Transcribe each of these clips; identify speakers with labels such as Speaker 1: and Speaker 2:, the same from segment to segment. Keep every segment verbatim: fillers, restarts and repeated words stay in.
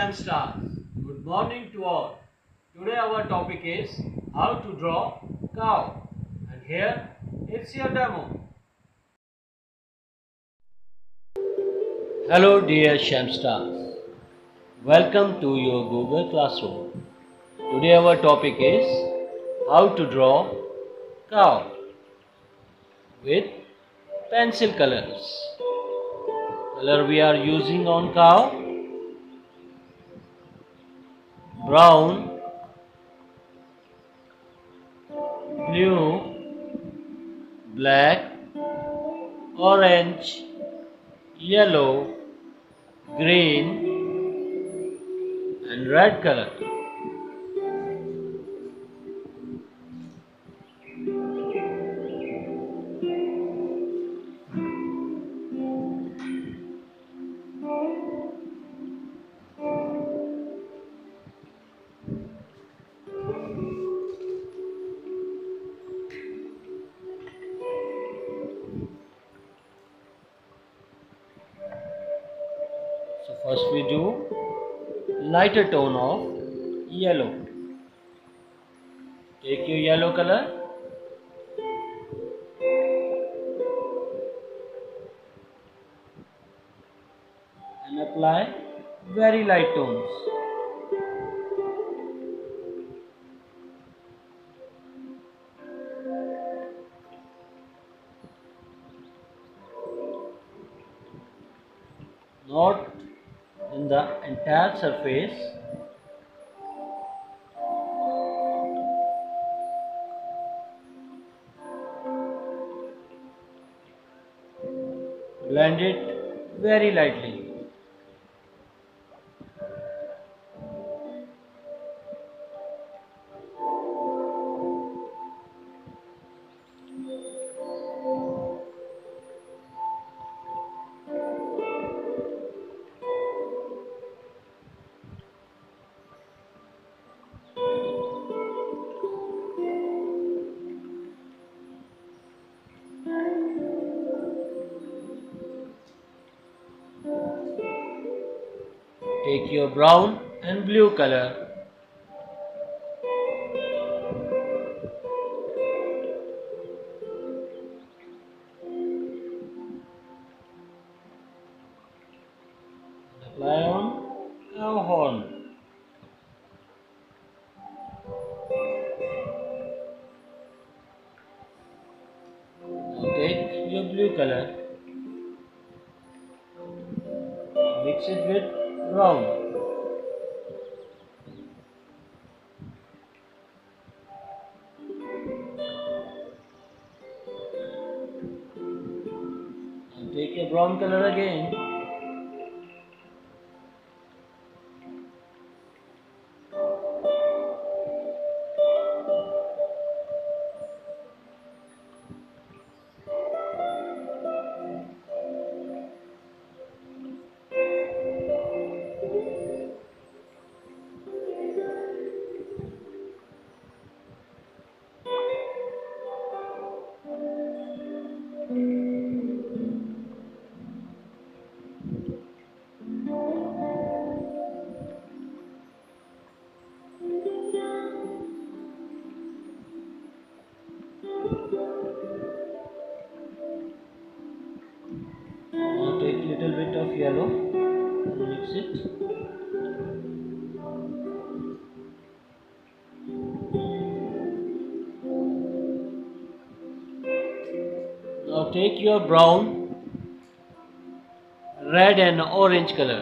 Speaker 1: Shem Stars. Good morning to all. Today our topic is how to draw cow. And here it's your demo. Hello dear Shem Stars. Welcome to your Google Classroom. Today our topic is how to draw cow with pencil colors. Color we are using on cow: brown, blue, black, orange, yellow, green and red color. So first we do lighter tone of yellow. Take your yellow color and apply very light tones. Not in the entire surface, blend it very lightly. Take your brown and blue color and apply on cow horn. Now take your blue color, mix it with brown. Now take your brown color again, now take little bit of yellow and mix it. Now take your brown, red and orange color.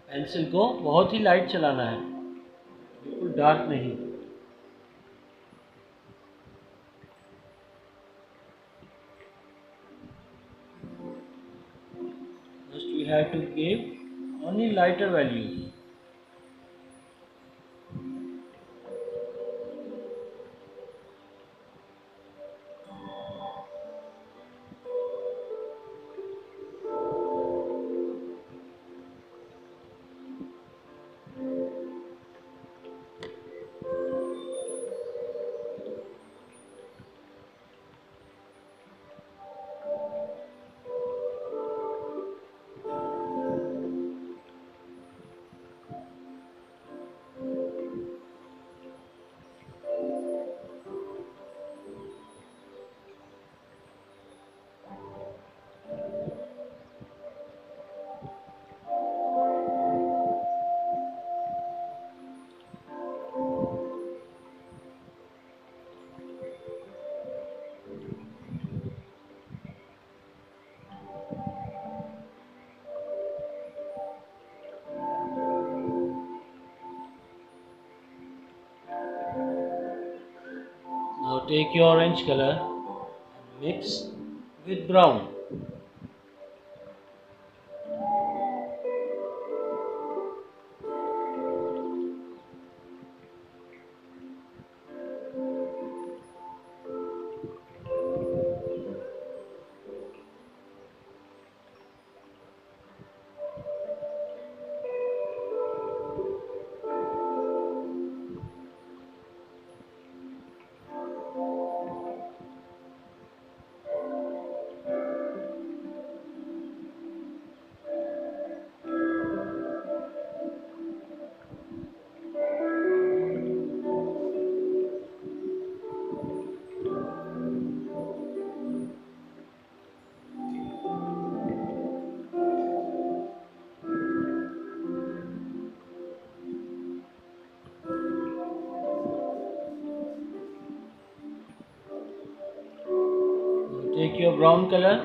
Speaker 1: Pencil को बहुत ही light चलाना है, बिल्कुल dark नहीं। First we have to give only lighter values. Now take your orange color and mix with brown. Take your brown color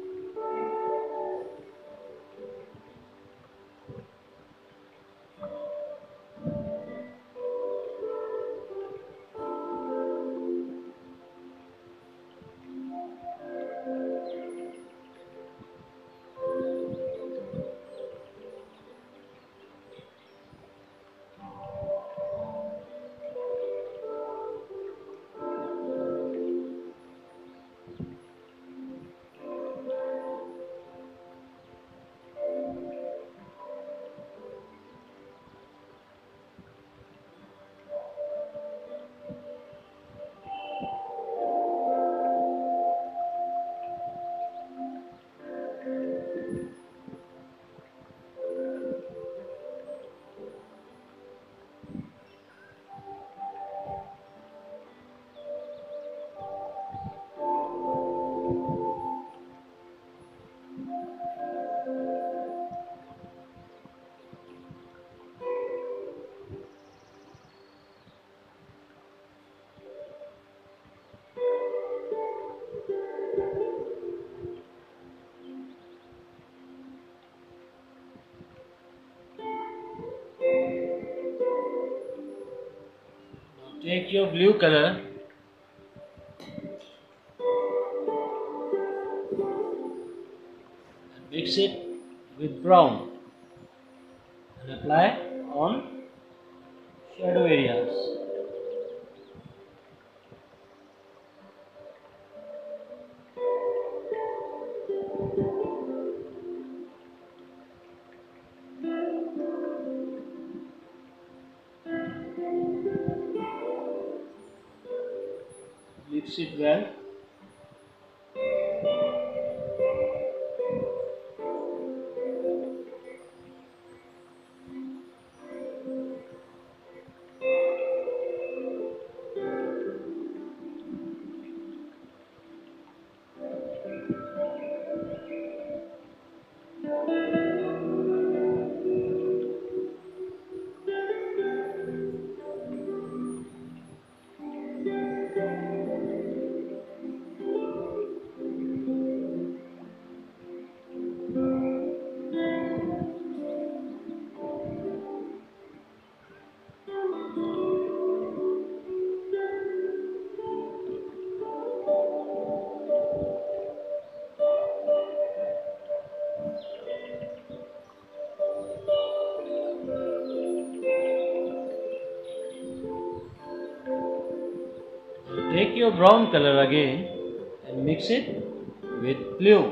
Speaker 1: Take your blue color and mix it with brown and apply on shadow areas. Mix it well. take your brown color again and mix it with blue.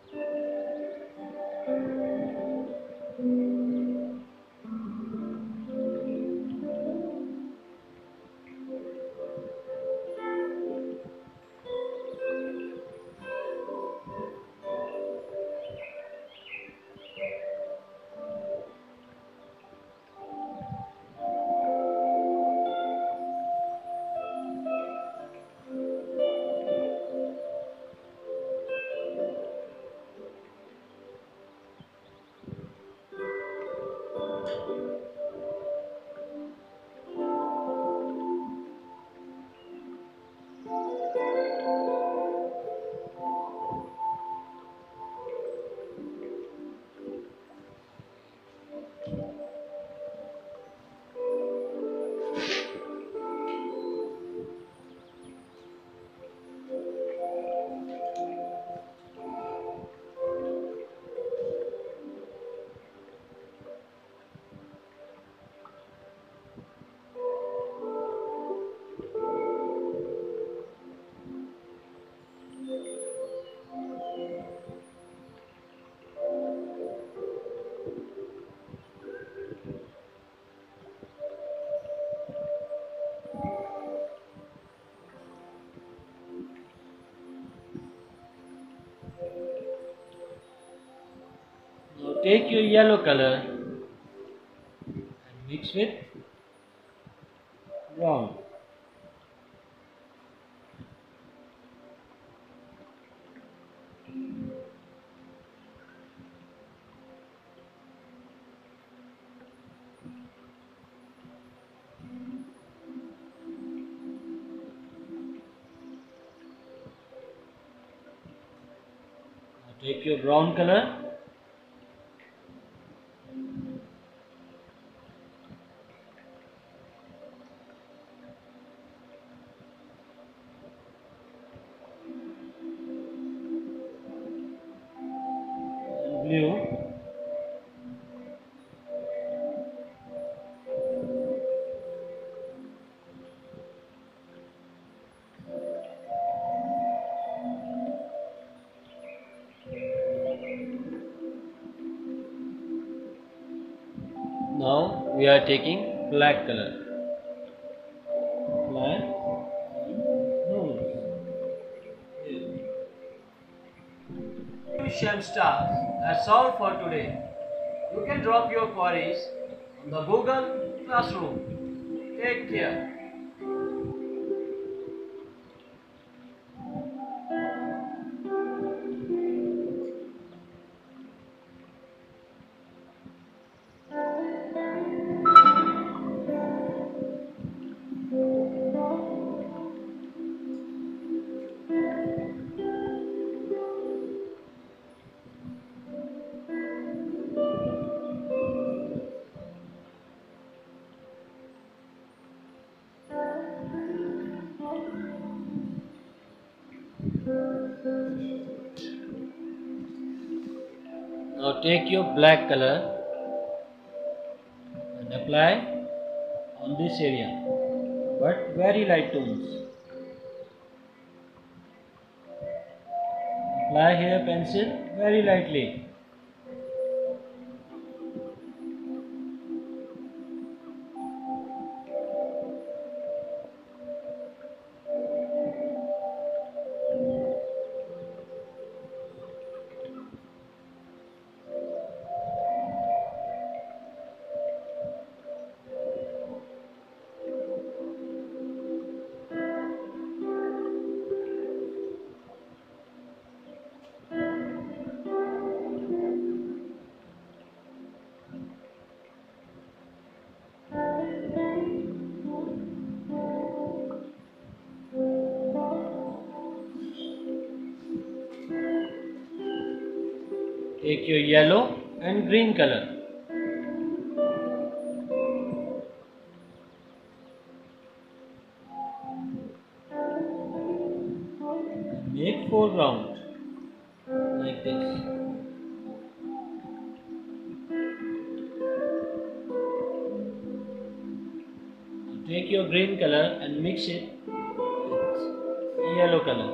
Speaker 1: Now take your yellow color and mix with brown. Now take your brown color and blue. Now we are taking black color. Black nose. Sham stars. That's all for today. You can drop your queries on the Google Classroom. Take care. Now take your black color and apply on this area, but very light tones. Apply here pencil very lightly. Take your yellow and green color. Make foreground like this. Take your green color and mix it with yellow color.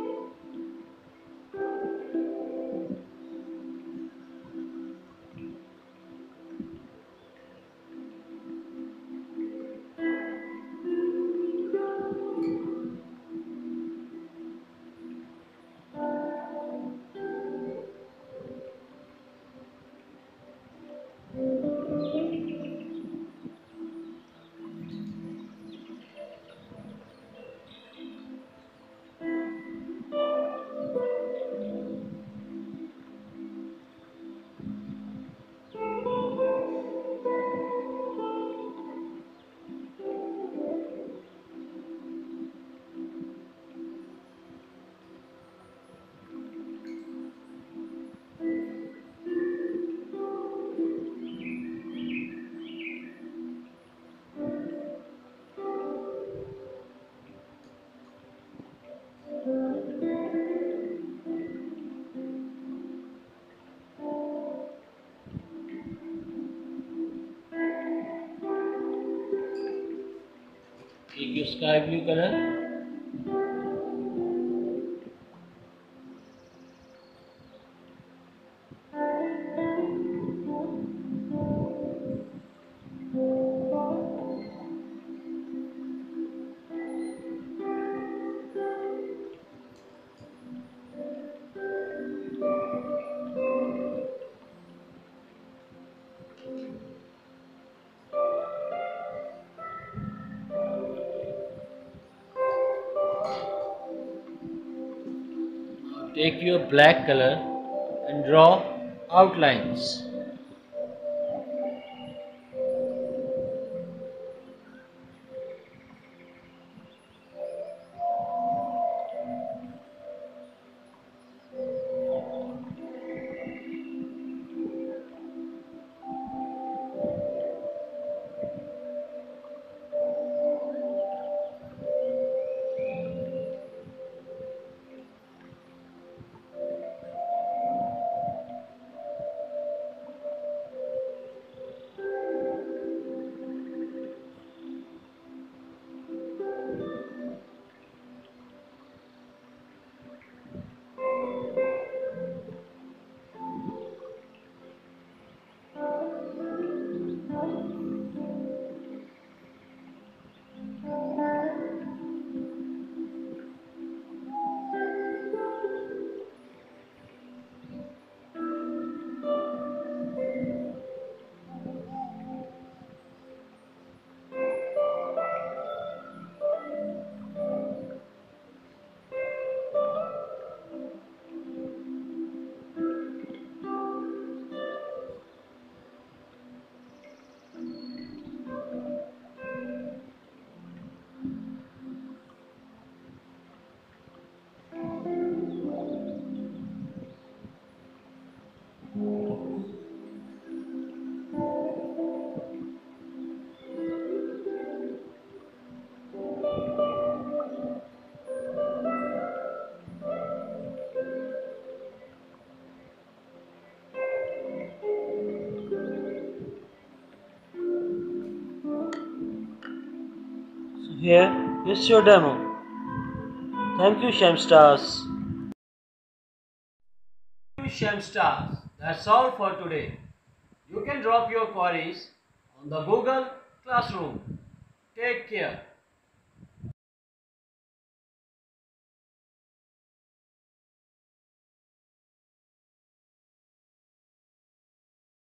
Speaker 1: Take your sky blue color. Take your black color and draw outlines. Here is your demo. Thank you, Shamstars. Thank you, Shamstars. That's all for today. You can drop your queries on the Google Classroom. Take care.